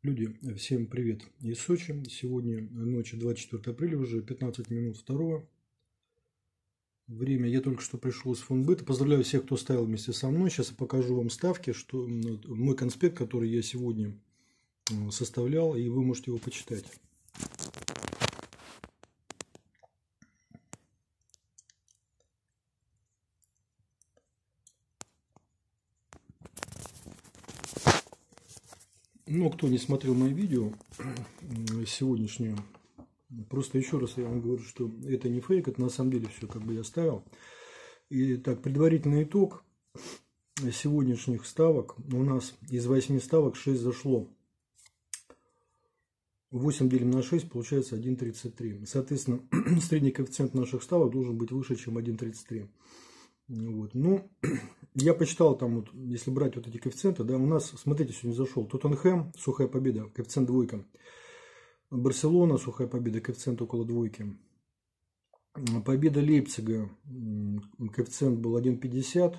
Люди, всем привет из Сочи. Сегодня ночь 24 апреля, уже 15 минут второго. Время, я только что пришел из Фонбета. Поздравляю всех, кто ставил вместе со мной. Сейчас я покажу вам ставки, что мой конспект, который я сегодня составлял, и вы можете его почитать. Но кто не смотрел мои видео сегодняшнее, просто еще раз я вам говорю, что это не фейк, это на самом деле все как бы я ставил. Итак, предварительный итог сегодняшних ставок. У нас из 8 ставок 6 зашло. 8 делим на 6, получается 1,33. Соответственно, средний коэффициент наших ставок должен быть выше, чем 1,33. Вот. Ну, я посчитал там, вот, если брать вот эти коэффициенты, да, у нас, смотрите, сегодня зашел Тоттенхэм, сухая победа, коэффициент двойка. Барселона, сухая победа, коэффициент около двойки. Победа Лейпцига, коэффициент был 1,50.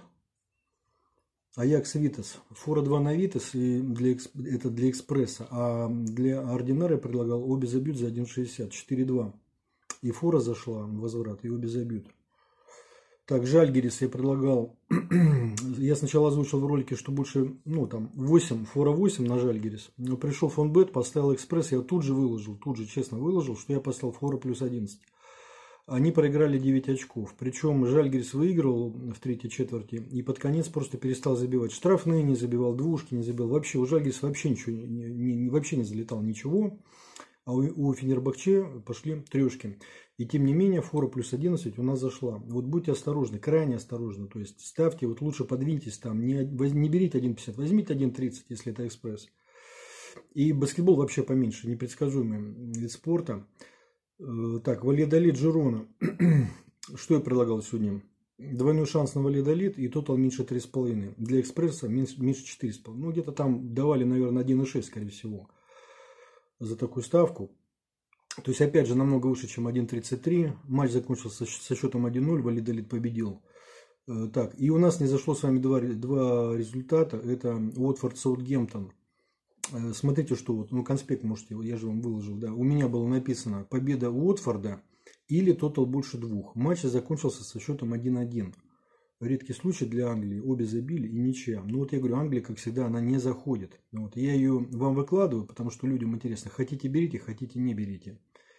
Аякс Витас, фора 2 на Витас, и это для экспресса, а для ординара я предлагал обе забьют за 1,60, 4,2. И фора зашла, возврат, и обе забьют. Так, Жальгирис я предлагал, я сначала озвучил в ролике, что больше, ну там 8, фора 8 на Жальгирис. Но пришел Фонбет, поставил экспресс, я тут же выложил, честно выложил, что я поставил фора плюс 11. Они проиграли 9 очков. Причем Жальгирис выиграл в третьей четверти и под конец просто перестал забивать. Штрафные не забивал, двушки не забивал. Вообще у Жальгириса вообще ничего вообще не залетал ничего. А у Фенербахче пошли трешки. И тем не менее фора плюс 11 у нас зашла. Вот будьте осторожны, крайне осторожны. То есть ставьте, вот лучше подвиньтесь там. Не берите 1,50, возьмите 1,30, если это экспресс. И баскетбол вообще поменьше, непредсказуемый вид спорта. Так, Вальядолид, Жирона. Что я предлагал сегодня? Двойной шанс на Вальядолид и тотал меньше 3,5. Для экспресса меньше 4,5. Ну, где-то там давали, наверное, 1,6, скорее всего, за такую ставку. То есть, опять же, намного выше, чем 1,33. Матч закончился со счетом 1-0. Вальядолид победил. Так, и у нас не зашло с вами два результата. Это Уотфорд, Саутгемптон. Смотрите, что вот, ну, конспект можете, я же вам выложил, да. У меня было написано победа Уотфорда или тотал больше 2. Матч закончился со счетом 1-1. Редкий случай для Англии. Обе забили и ничья. Ну вот я говорю, Англия, как всегда, она не заходит. Вот, я ее вам выкладываю, потому что людям интересно. Хотите берите, хотите не берите.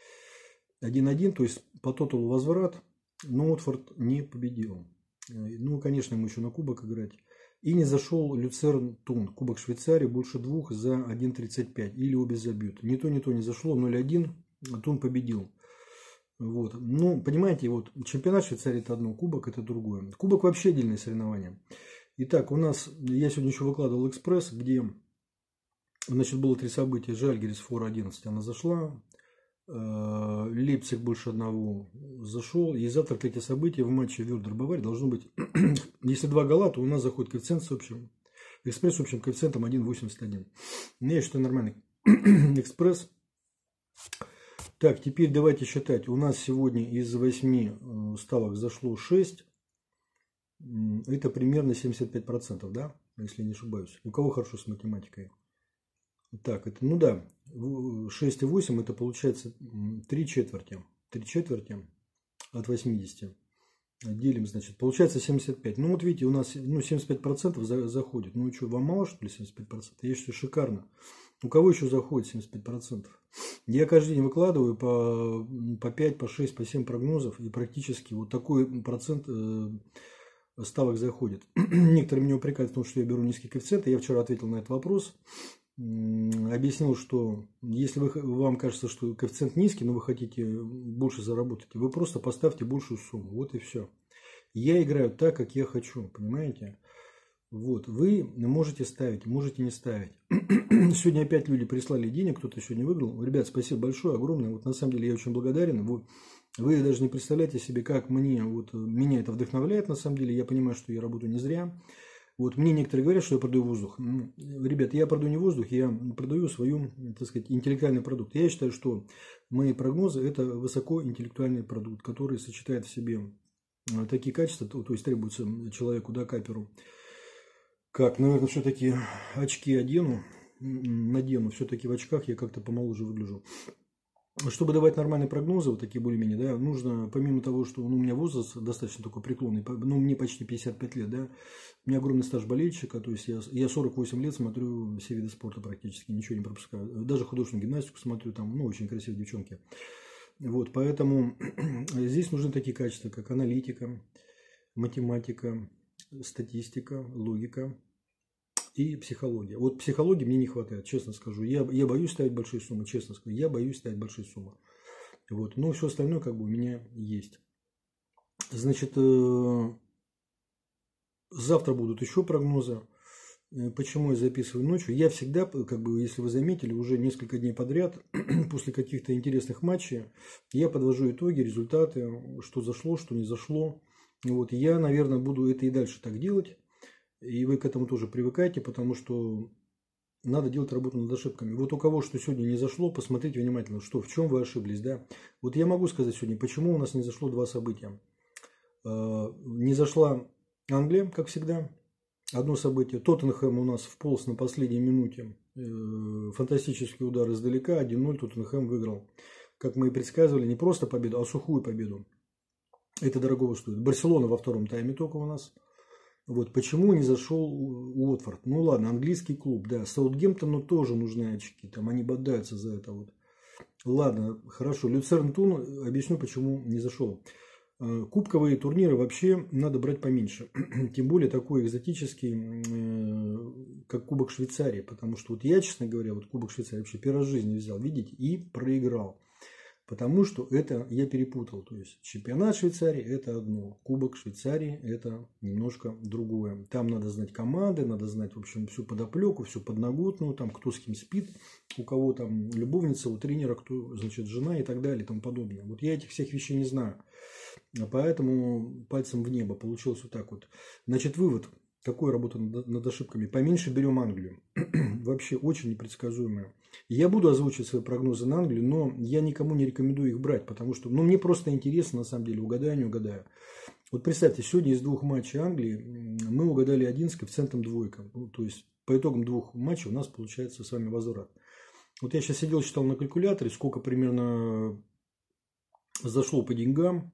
1-1, то есть по тоталу возврат, но Уотфорд не победил. Ну, конечно, ему еще на кубок играть. И не зашел Люцерн Тун. Кубок Швейцарии больше 2 за 1,35. Или обе забьют. Ни то не зашло. 0-1. Тун победил. Вот. Ну, понимаете, вот чемпионат Швейцарии это одно, кубок это другое. Кубок вообще отдельное соревнование. Итак, у нас, я сегодня еще выкладывал экспресс, где, значит, было 3 события. Жальгирис, фора 11, она зашла. Лейпциг больше 1 зашел. И завтра третье событие в матче Вердер-Бавария должно быть, если 2 гола, то у нас заходит коэффициент с общим, экспресс с общим коэффициентом 1,81. Я считаю нормальный экспресс. Так, теперь давайте считать. У нас сегодня из 8 ставок зашло 6. Это примерно 75%, да? Если не ошибаюсь. У кого хорошо с математикой? Так, это, ну да, 6,8 это получается 3 четверти. 3 четверти от 80. Делим, значит, получается 75. Ну вот видите, у нас 75% заходит. Ну что, вам мало, что ли, 75%? Я считаю, шикарно. У кого еще заходит 75%? Я каждый день выкладываю по 5, по 6, по 7 прогнозов. И практически вот такой процент ставок заходит. Некоторые меня упрекают в том, что я беру низкий коэффициент. Я вчера ответил на этот вопрос. Объяснил, что если вам кажется, что коэффициент низкий, но вы хотите больше заработать, вы просто поставьте большую сумму. Вот и все. Я играю так, как я хочу, понимаете? Вот, вы можете ставить, можете не ставить. Сегодня опять люди прислали денег, кто-то сегодня выиграл. Ребят, спасибо большое, огромное. Вот на самом деле я очень благодарен. Вы даже не представляете себе, как меня это вдохновляет, на самом деле. Я понимаю, что я работаю не зря. Вот мне некоторые говорят, что я продаю воздух. Ребят, я продаю не воздух, я продаю свою, так сказать, интеллектуальный продукт. Я считаю, что мои прогнозы – это высокоинтеллектуальный продукт, который сочетает в себе такие качества, то есть требуется человеку, да, каперу. Как, наверное, все-таки очки одену. надену. Все-таки в очках я как-то помоложе выгляжу. Чтобы давать нормальные прогнозы, вот такие более-менее, да, нужно, помимо того, что у меня возраст достаточно такой преклонный, ну, мне почти 55 лет, да, у меня огромный стаж болельщика, то есть я 48 лет смотрю все виды спорта практически, ничего не пропускаю. Даже художественную гимнастику смотрю, там, ну, очень красивые девчонки. Вот, поэтому здесь нужны такие качества, как аналитика, математика, статистика, логика и психология. Вот психологии мне не хватает, честно скажу. Я боюсь ставить большие суммы, честно скажу. Я боюсь ставить большие суммы. Вот. Но все остальное как бы у меня есть. Значит, завтра будут еще прогнозы. Почему я записываю ночью? Я всегда, как бы, если вы заметили, уже несколько дней подряд, после каких-то интересных матчей, я подвожу итоги, результаты, что зашло, что не зашло. Вот. Я, наверное, буду это и дальше так делать. И вы к этому тоже привыкаете, потому что надо делать работу над ошибками. Вот у кого что сегодня не зашло, посмотрите внимательно, что, в чем вы ошиблись. Да? Вот я могу сказать сегодня, почему у нас не зашло два события. Не зашла Англия, как всегда. Одно событие. Тоттенхэм у нас вполз на последней минуте. Фантастический удар издалека. 1-0 Тоттенхэм выиграл. Как мы и предсказывали, не просто победу, а сухую победу. Это дорогого стоит. Барселона во втором тайме только у нас. Вот почему не зашел Уотфорд. Ну ладно, английский клуб, да. Саутгемптону тоже нужны очки. Там они бодаются за это вот. Ладно, хорошо. Люцерн Тун, объясню, почему не зашел. Кубковые турниры вообще надо брать поменьше. Тем более такой экзотический, как Кубок Швейцарии. Потому что вот я, честно говоря, вот Кубок Швейцарии вообще первый раз в жизни взял, видите, и проиграл. Потому что это я перепутал. То есть чемпионат Швейцарии это одно, Кубок Швейцарии это немножко другое. Там надо знать команды, надо знать, в общем, всю подоплеку, всю подноготную, там кто с кем спит, у кого там любовница, у тренера, кто, значит, жена и так далее и тому подобное. Вот я этих всех вещей не знаю. Поэтому пальцем в небо получилось вот так вот. Значит, вывод. Какой работа над ошибками? Поменьше берем Англию. Вообще очень непредсказуемая. Я буду озвучивать свои прогнозы на Англию, но я никому не рекомендую их брать, потому что мне просто интересно, на самом деле, угадаю, не угадаю. Вот представьте, сегодня из двух матчей Англии мы угадали один с коэффициентом двойка. Ну, то есть по итогам двух матчей у нас получается с вами возврат. Вот я сейчас сидел, считал на калькуляторе, сколько примерно зашло по деньгам.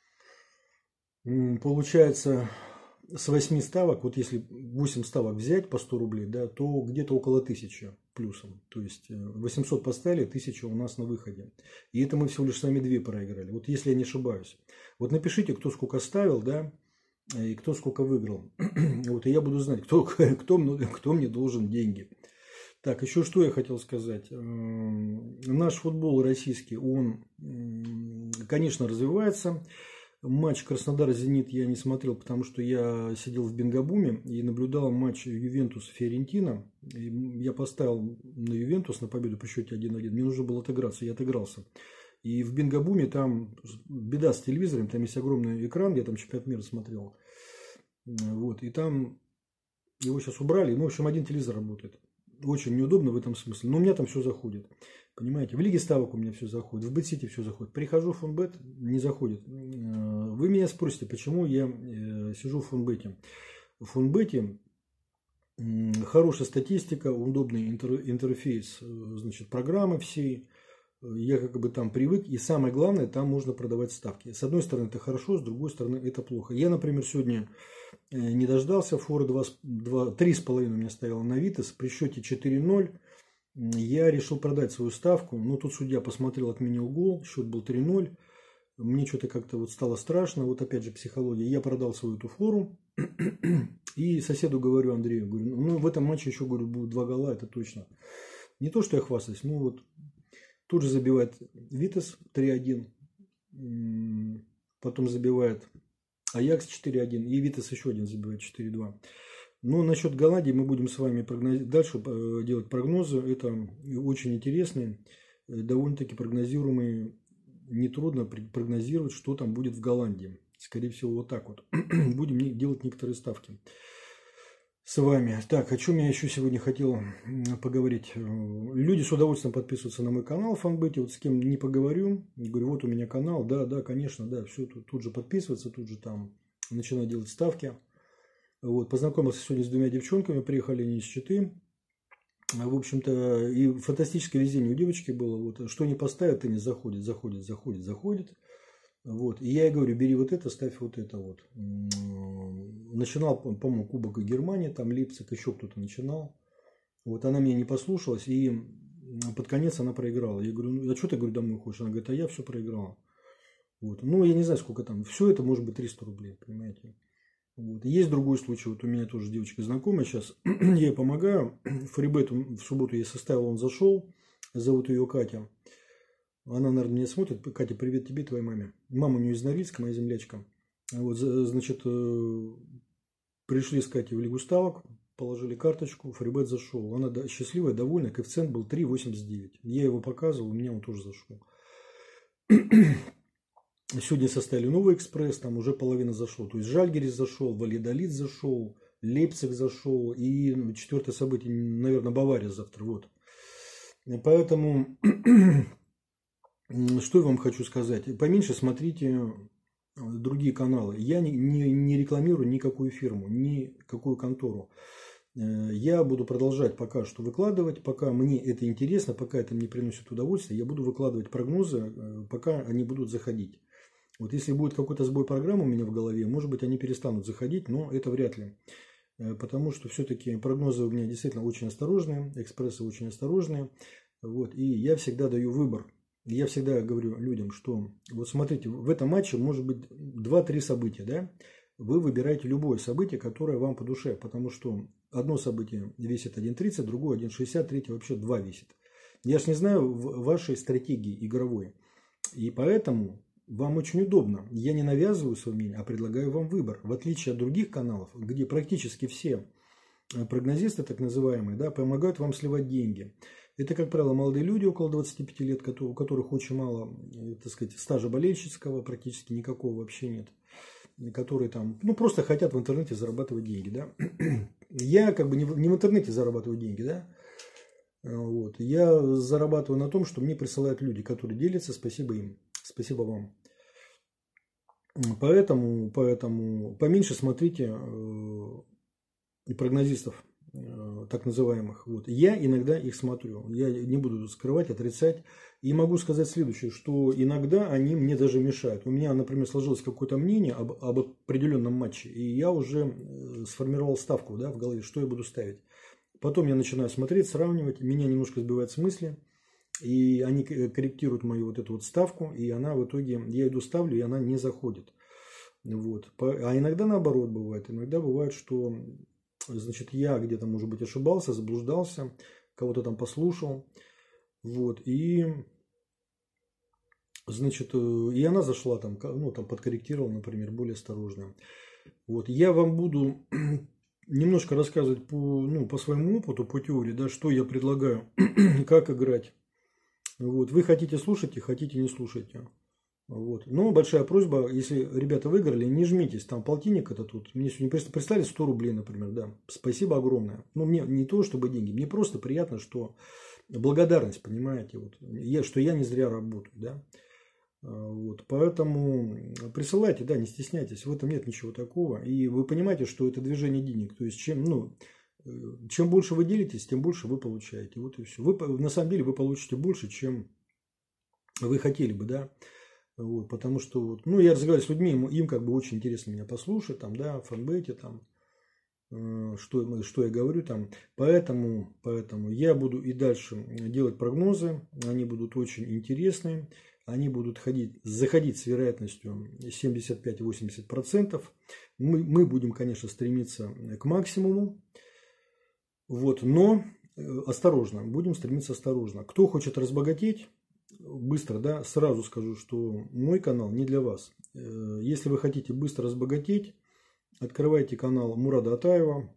Получается, с 8 ставок, вот если 8 ставок взять по 100 рублей, да, то где-то около 1000 плюсом. То есть 800 поставили, 1000 у нас на выходе. И это мы всего лишь сами 2 проиграли. Вот если я не ошибаюсь. Вот напишите, кто сколько ставил, да, и кто сколько выиграл. Вот, и я буду знать, кто мне должен деньги. Так, еще что я хотел сказать. Наш футбол российский, он, конечно, развивается. Матч Краснодар-Зенит я не смотрел, потому что я сидел в Бенгабуме и наблюдал матч Ювентус-Фиорентина. Я поставил на Ювентус на победу по счете 1-1. Мне нужно было отыграться, я отыгрался. И в Бенгабуме там беда с телевизором, там есть огромный экран, я там чемпионат мира смотрел. Вот, и там его сейчас убрали, ну, в общем, один телевизор работает. Очень неудобно в этом смысле, но у меня там все заходит. Понимаете, в Лиге ставок у меня все заходит, в Бетсити все заходит. Прихожу в Фонбет, не заходит. Вы меня спросите, почему я сижу в Фонбете. В Фонбете хорошая статистика, удобный интерфейс, значит, программы всей. Я как бы там привык, и самое главное, там можно продавать ставки. С одной стороны, это хорошо, с другой стороны, это плохо. Я, например, сегодня не дождался, фора 3,5 у меня стояла на Витас, при счете 4-0 я решил продать свою ставку, но тут судья посмотрел, отменил гол, счет был 3-0, мне что-то как-то вот стало страшно, вот опять же психология, я продал свою эту фору, и соседу говорю, Андрею, говорю, ну в этом матче еще, говорю, будет 2 гола, это точно. Не то, что я хвастаюсь, ну вот. Тут же забивает Витас 3-1, потом забивает Аякс 4-1 и Витас еще один забивает 4-2. Но насчет Голландии мы будем с вами дальше делать прогнозы. Это очень интересные, довольно-таки прогнозируемые. Нетрудно прогнозировать, что там будет в Голландии. Скорее всего, вот так вот. Будем делать некоторые ставки с вами. Так, о чем я еще сегодня хотел поговорить. Люди с удовольствием подписываются на мой канал в Фонбете. Вот с кем не поговорю, говорю, вот у меня канал. Да, конечно, да, все тут же подписываться, тут же там начинать делать ставки. Вот, познакомился сегодня с 2 девчонками, приехали они из Читы. В общем-то, и фантастическое везение у девочки было. Вот, что не поставят, теннис заходит, заходит, заходит, заходит. Вот. И я ей говорю, бери вот это, ставь вот это вот. Начинал, по-моему, Кубок Германии, там Лейпциг, еще кто-то начинал. Вот она меня не послушалась, и под конец она проиграла. Я говорю, ну, а что ты, говорю, домой хочешь? Она говорит, а я все проиграла. Вот. Ну, я не знаю, сколько там. Все это может быть 300 рублей, понимаете. Вот. Есть другой случай. Вот у меня тоже девочка знакомая сейчас. Я ей помогаю. Фрибет в субботу я составил, он зашел. Зовут ее Катя. Она, наверное, меня смотрит. Катя, привет тебе, твоей маме. Мама у нее из Норильска, моя землячка. Вот, значит, пришли с Катей в Лигу ставок. Положили карточку, фрибет зашел. Она счастливая, довольна. Коэффициент был 3,89. Я его показывал, у меня он тоже зашел. Сегодня составили новый экспресс, там уже половина зашло. То есть Жальгирис зашел, Валидолид зашел, Лейпциг зашел. И четвертое событие, наверное, Бавария завтра. Вот. Поэтому, что я вам хочу сказать. Поменьше смотрите другие каналы. Я не рекламирую никакую фирму, никакую контору. Я буду продолжать пока что выкладывать, пока мне это интересно, пока это мне приносит удовольствие, я буду выкладывать прогнозы, пока они будут заходить. Вот если будет какой-то сбой программы у меня в голове, может быть, они перестанут заходить, но это вряд ли. Потому что все-таки прогнозы у меня действительно очень осторожные, экспрессы очень осторожные. Вот, и я всегда даю выбор. Я всегда говорю людям, что вот смотрите, в этом матче может быть 2-3 события, да? Вы выбираете любое событие, которое вам по душе, потому что одно событие весит 1,30, другое 1,60, третье вообще 2 весит. Я ж не знаю вашей стратегии игровой, и поэтому вам очень удобно. Я не навязываю свое мнение, а предлагаю вам выбор. В отличие от других каналов, где практически все прогнозисты, так называемые, да, помогают вам сливать деньги. Это, как правило, молодые люди около 25 лет, у которых очень мало, так сказать, стажа болельщицкого, практически никакого вообще нет. Которые там, ну, просто хотят в интернете зарабатывать деньги, да. Я как бы не в интернете зарабатываю деньги, да. Вот. Я зарабатываю на том, что мне присылают люди, которые делятся, спасибо им, спасибо вам. Поэтому поменьше смотрите прогнозистов, так называемых. Вот. Я иногда их смотрю, я не буду скрывать, отрицать. И могу сказать следующее, что иногда они мне даже мешают. У меня, например, сложилось какое-то мнение об определенном матче, и я уже сформировал ставку, да, в голове, что я буду ставить. Потом я начинаю смотреть, сравнивать, меня немножко сбивает с мысли, и они корректируют мою вот эту вот ставку, и она в итоге, я иду ставлю, и она не заходит. Вот. А иногда наоборот бывает. Иногда бывает, что, значит, я где-то, может быть, ошибался, заблуждался, кого-то там послушал. Вот, и, значит, и она зашла там, ну, там подкорректировала, например, более осторожно. Вот, я вам буду немножко рассказывать по своему опыту, по теории, да, что я предлагаю, как играть. Вот, вы хотите слушайте, хотите не слушайте. Вот. Но большая просьба, если ребята выиграли, не жмитесь, там полтинник это тут. Мне сегодня прислали 100 рублей, например, да. Спасибо огромное. Но мне не то, чтобы деньги, мне просто приятно, что благодарность, понимаете, вот, что я не зря работаю, да. Вот, поэтому присылайте, да, не стесняйтесь, в этом нет ничего такого. И вы понимаете, что это движение денег. То есть, чем больше вы делитесь, тем больше вы получаете. Вот и все. На самом деле вы получите больше, чем вы хотели бы, да. Вот, потому что, вот, ну, я разговариваю с людьми, им как бы очень интересно меня послушать, там, да, в фанбете, там, что я говорю там. Поэтому я буду и дальше делать прогнозы, они будут очень интересные, они будут заходить с вероятностью 75-80%. Мы будем, конечно, стремиться к максимуму, вот, но осторожно, будем стремиться осторожно. Кто хочет разбогатеть быстро, да, сразу скажу, что мой канал не для вас. Если вы хотите быстро разбогатеть, открывайте канал Мурада Атаева,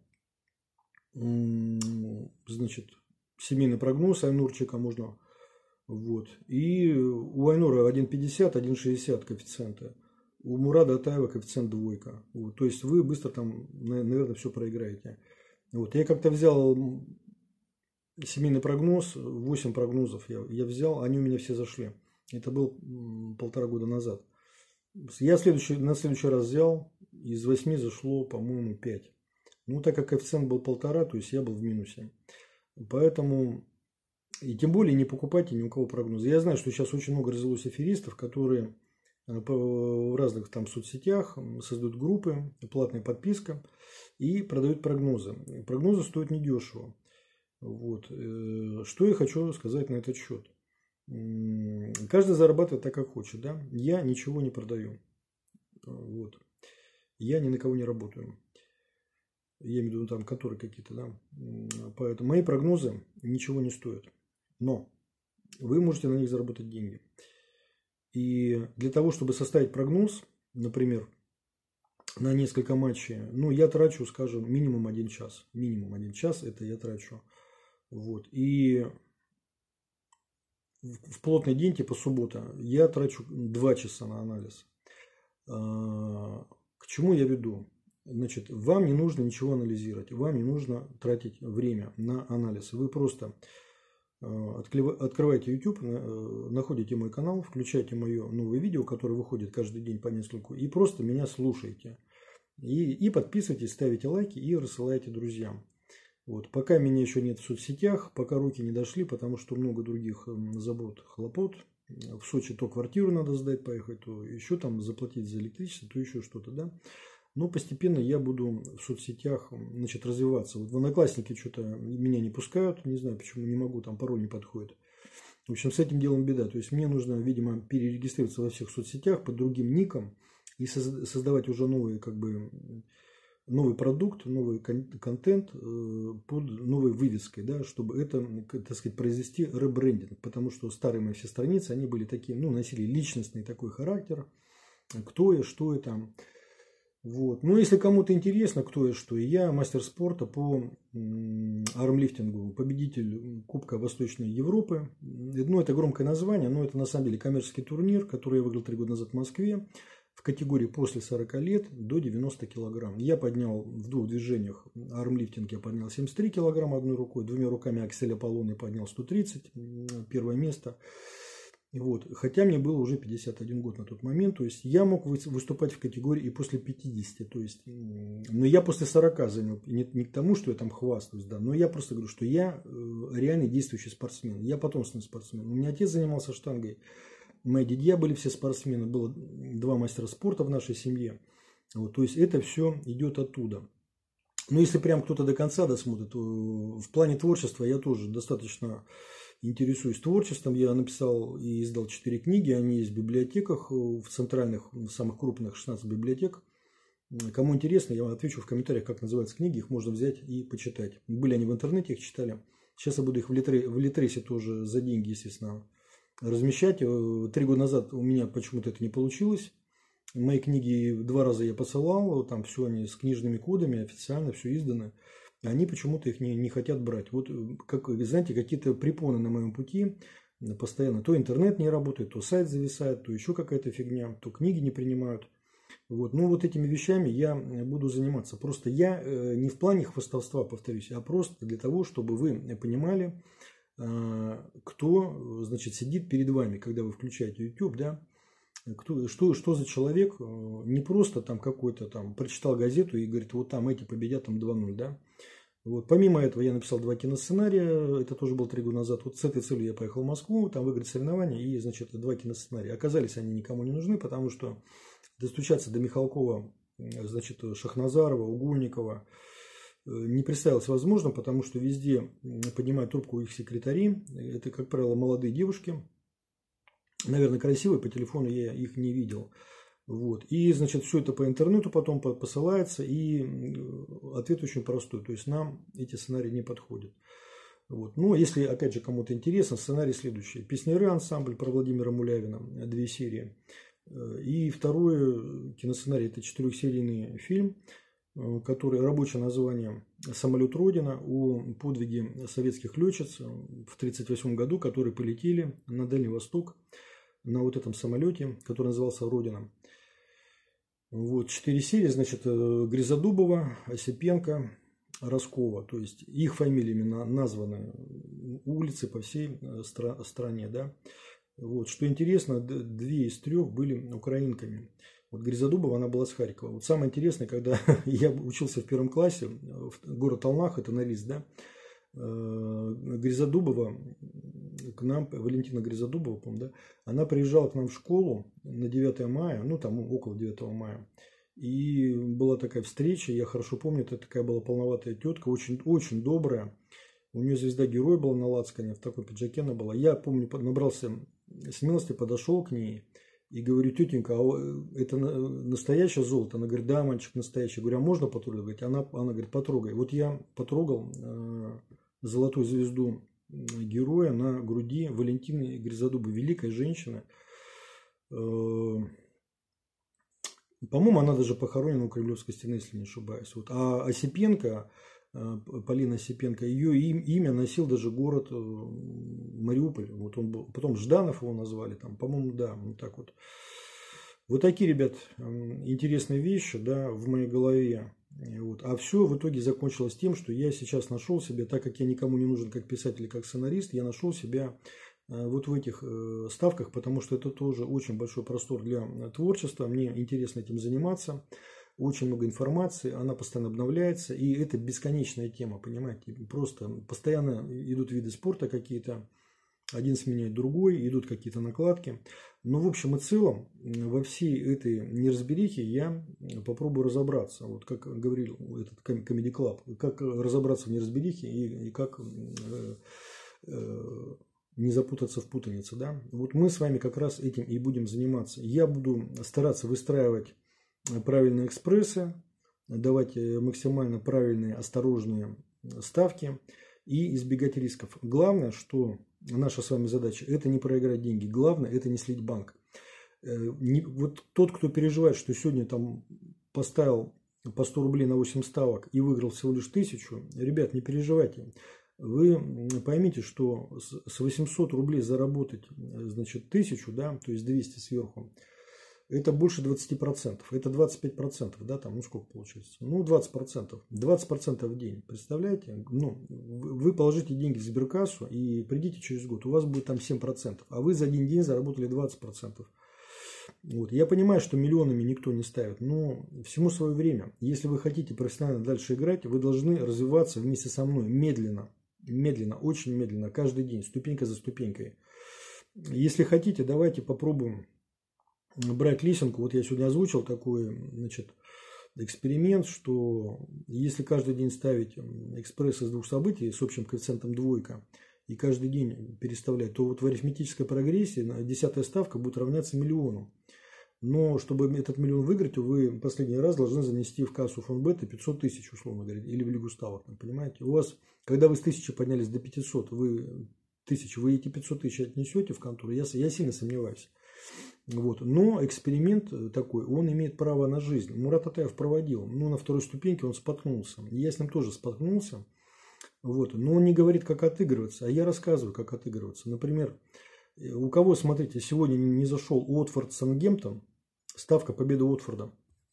значит, семейный прогноз Айнурчика можно, вот, и у Айнура 1,50, 1,60 коэффициента, у Мурада Атаева коэффициент 2, вот, то есть вы быстро там, наверное, все проиграете. Вот, я как-то взял семейный прогноз, 8 прогнозов я взял, они у меня все зашли, это был 1,5 года назад. Я на следующий раз взял, из 8 зашло, по-моему, 5. Ну, так как коэффициент был 1,5, то есть я был в минусе. Поэтому, и тем более не покупайте ни у кого прогнозы. Я знаю, что сейчас очень много развелось аферистов, которые в разных там соцсетях создают группы, платная подписка и продают прогнозы. Прогнозы стоят недешево. Вот. Что я хочу сказать на этот счет. Каждый зарабатывает так, как хочет. Да? Я ничего не продаю. Вот. Я ни на кого не работаю. Я имею в виду там конторы какие-то. Да? Поэтому мои прогнозы ничего не стоят. Но вы можете на них заработать деньги. И для того, чтобы составить прогноз, например, на несколько матчей, ну, я трачу, скажем, минимум 1 час. Минимум 1 час это я трачу. Вот. И в плотный день, типа суббота, я трачу 2 часа на анализ. К чему я веду? Значит, вам не нужно ничего анализировать, вам не нужно тратить время на анализ. Вы просто открываете YouTube, находите мой канал, включаете мое новое видео, которое выходит каждый день по нескольку, и просто меня слушаете. И подписывайтесь, ставите лайки и рассылайте друзьям. Вот. Пока меня еще нет в соцсетях, пока руки не дошли, потому что много других забот, хлопот. В Сочи то квартиру надо сдать, поехать, то еще там заплатить за электричество, то еще что-то, да. Но постепенно я буду в соцсетях, значит, развиваться. Вот в Одноклассники что-то меня не пускают, не знаю почему, не могу, там пароль не подходит. В общем, с этим делом беда. То есть мне нужно, видимо, перерегистрироваться во всех соцсетях под другим ником и создавать уже новые, как бы, новый продукт, новый контент под новой вывеской, да, чтобы это, так сказать, произвести ребрендинг. Потому что старые мои все страницы, они были такие, ну, носили личностный такой характер. Кто я, что я там. Вот. Ну, если кому-то интересно, кто я, что я, мастер спорта по армлифтингу, победитель Кубка Восточной Европы. Ну, это громкое название, но это на самом деле коммерческий турнир, который я выиграл 3 года назад в Москве в категории после 40 лет до 90 килограмм. Я поднял в 2 движениях армлифтинг, я поднял 73 килограмма одной рукой, 2 руками Аксель Аполлон я поднял 130, первое место. Вот. Хотя мне было уже 51 год на тот момент, то есть я мог выступать в категории и после 50, то есть, но я после 40 занял, не к тому, что я там хвастаюсь, да, но я просто говорю, что я реальный действующий спортсмен, я потомственный спортсмен. У меня отец занимался штангой, мои дядья были все спортсмены, было 2 мастера спорта в нашей семье, вот, то есть это все идет оттуда. Но если прям кто-то до конца досмотрит, то в плане творчества я тоже достаточно интересуюсь творчеством. Я написал и издал 4 книги. Они есть в библиотеках, в центральных, в самых крупных 16 библиотек. Кому интересно, я вам отвечу в комментариях, как называются книги. Их можно взять и почитать. Были они в интернете, их читали. Сейчас я буду их в Литресе тоже за деньги, естественно, размещать. 3 года назад у меня почему-то это не получилось. Мои книги 2 раза я посылал. Там все они с книжными кодами, официально все издано. Они почему-то их не хотят брать. Вот, как, знаете, какие-то препоны на моем пути постоянно. То интернет не работает, то сайт зависает, то еще какая-то фигня, то книги не принимают. Вот. Ну, вот этими вещами я буду заниматься. Просто я не в плане хвастовства, повторюсь, а просто для того, чтобы вы понимали, кто, значит, сидит перед вами, когда вы включаете YouTube, да. Что за человек, не просто там какой-то там прочитал газету и говорит, вот там эти победят там 2-0, да. Вот. Помимо этого я написал 2 киносценария, это тоже было 3 года назад. Вот с этой целью я поехал в Москву, там выиграть соревнования и, значит, 2 киносценария. Оказались они никому не нужны, потому что достучаться до Михалкова, значит, Шахназарова, Угульникова не представилось возможным, потому что везде поднимают трубку их секретари. Это, как правило, молодые девушки. Наверное, красивые, по телефону я их не видел. Вот. И, значит, все это по интернету потом посылается, и ответ очень простой. То есть нам эти сценарии не подходят. Вот. Но если, опять же, кому-то интересно, сценарий следующий. «Песняры» ансамбль про Владимира Мулявина, 2 серии. И второй киносценарий – это 4-серийный фильм, который рабочее название «Самолет Родина» о подвиге советских летчиц в 1938 году, которые полетели на Дальний Восток на вот этом самолете, который назывался «Родина». Вот, 4 серии, значит, Гризодубова, Осипенко, Роскова. То есть их фамилиями названы улицы по всей стране. Да? Вот, что интересно, 2 из 3 были украинками. Вот Гризодубова, она была с Харькова. Вот самое интересное, когда я учился в 1 классе, в город Алнах, это Норильск, да, Гризодубова к нам, Валентина Гризодубова, по-моему, да, она приезжала к нам в школу на 9 мая, ну там около 9 мая. И была такая встреча, я хорошо помню, это такая была полноватая тетка, очень, очень добрая. У нее звезда героя была на лацкане, в такой пиджаке она была. Я помню, набрался смелости, подошел к ней и говорю: тетенька, а это настоящее золото? Она говорит: да, мальчик, настоящий. Я говорю: а можно потрогать? Она говорит: потрогай. Вот я потрогал золотую звезду героя на груди Валентины Гризодубовой, великой женщины. По-моему, она даже похоронена у Кремлевской стены, если не ошибаюсь. Вот. А Осипенко, Полина Осипенко, ее имя носил даже город Мариуполь. Вот он был. Потом Жданов его назвали, там, по-моему, да, вот так вот. Вот такие, ребят, интересные вещи, да, в моей голове. Вот. А все в итоге закончилось тем, что я сейчас нашел себя, так как я никому не нужен как писатель, как сценарист, я нашел себя вот в этих ставках, потому что это тоже очень большой простор для творчества, мне интересно этим заниматься, очень много информации, она постоянно обновляется, и это бесконечная тема, понимаете, просто постоянно идут виды спорта какие-то, один сменяет другой, идут какие-то накладки. Но в общем и целом во всей этой неразберихе я попробую разобраться, вот как говорил этот Comedy Club, как разобраться в неразберихе и как не запутаться в путанице, да. Вот мы с вами как раз этим и будем заниматься. Я буду стараться выстраивать правильные экспрессы, давать максимально правильные, осторожные ставки и избегать рисков. Главное, что наша с вами задача, это не проиграть деньги. Главное, это не слить банк. Вот тот, кто переживает, что сегодня там поставил по 100 рублей на 8 ставок и выиграл всего лишь 1000, ребят, не переживайте. Вы поймите, что с 800 рублей заработать, значит, 1000, да, то есть 200 сверху, это больше 20%, это 25%, да, там, ну сколько получается? Ну, 20%, 20% в день, представляете? Ну, вы положите деньги в сберкассу и придите через год, у вас будет там 7%, а вы за один день заработали 20%. Вот. Я понимаю, что миллионами никто не ставит, но всему свое время. Если вы хотите профессионально дальше играть, вы должны развиваться вместе со мной медленно. Медленно, очень медленно, каждый день, ступенька за ступенькой. Если хотите, давайте попробуем брать лесенку. Вот я сегодня озвучил такой, значит, эксперимент, что если каждый день ставить экспресс из 2 событий с общим коэффициентом 2 и каждый день переставлять, то вот в арифметической прогрессии 10-я ставка будет равняться миллиону. Но чтобы этот миллион выиграть, вы последний раз должны занести в кассу фонбета 500 тысяч, условно говоря, или в лигу ставок. Понимаете? У вас, когда вы с 1000 поднялись до 500, вы эти 500 тысяч отнесете в контору, я сильно сомневаюсь. Вот. Но эксперимент такой, он имеет право на жизнь. Мурат Атаев проводил, но на 2-й ступеньке он споткнулся. Я с ним тоже споткнулся. Вот. Но он не говорит, как отыгрываться, а я рассказываю, как отыгрываться. Например, у кого, смотрите, сегодня не зашел Уотфорд Саутгемптон, ставка победы Уотфорда.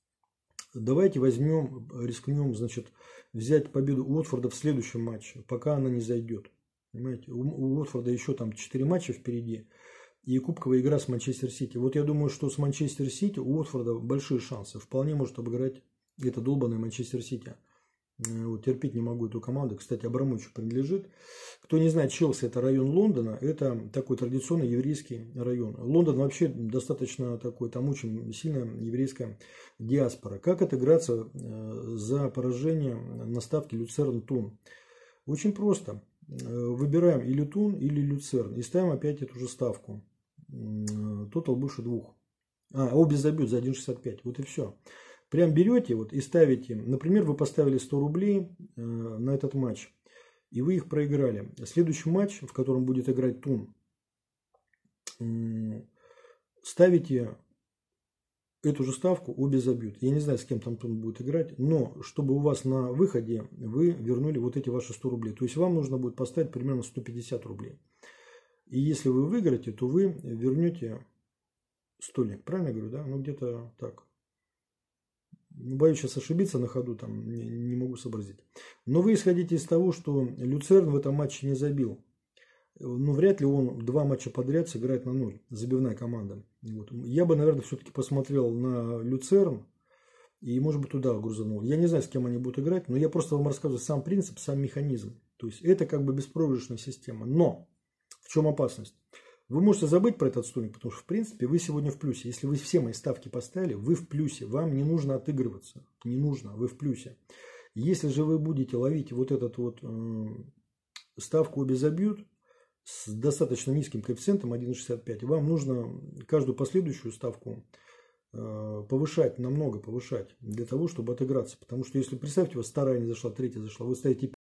Давайте возьмем, рискнем, значит, взять победу Уотфорда в следующем матче, пока она не зайдет. Понимаете, у Уотфорда еще там 4 матча впереди. И кубковая игра с Манчестер Сити. Вот я думаю, что с Манчестер Сити у Уотфорда большие шансы. Вполне может обыграть это долбанное Манчестер Сити. Вот, терпеть не могу эту команду. Кстати, Абрамовичу принадлежит. Кто не знает, Челси — это район Лондона. Это такой традиционный еврейский район. Лондон вообще достаточно такой, там очень сильная еврейская диаспора. Как отыграться за поражение на ставке Люцерн-Тун? Очень просто. Выбираем или Тун, или Люцерн. И ставим опять эту же ставку. Тотал больше 2. Обе забьют за 1,65. Вот и все. Прям берете вот и ставите. Например, вы поставили 100 рублей на этот матч. И вы их проиграли. Следующий матч, в котором будет играть Тун, ставите эту же ставку, обе забьют. Я не знаю, с кем там Тун будет играть. Но чтобы у вас на выходе вы вернули вот эти ваши 100 рублей. То есть вам нужно будет поставить примерно 150 рублей. И если вы выиграете, то вы вернете стольник. Правильно я говорю, да? Ну, где-то так. Боюсь сейчас ошибиться на ходу, там не могу сообразить. Но вы исходите из того, что Люцерн в этом матче не забил. Ну, вряд ли он 2 матча подряд сыграет на 0. Забивная команда. Вот. Я бы, наверное, все-таки посмотрел на Люцерн и, может быть, туда грузанул. Я не знаю, с кем они будут играть, но я просто вам рассказываю сам принцип, сам механизм. То есть это как бы беспроигрышная система. Но в чем опасность? Вы можете забыть про этот столик, потому что в принципе вы сегодня в плюсе. Если вы все мои ставки поставили, вы в плюсе. Вам не нужно отыгрываться. Не нужно, вы в плюсе. Если же вы будете ловить вот этот вот ставку обе забьют с достаточно низким коэффициентом 1,65, вам нужно каждую последующую ставку повышать, намного повышать, для того, чтобы отыграться. Потому что если, представьте, у вас вторая не зашла, третья зашла, вы ставите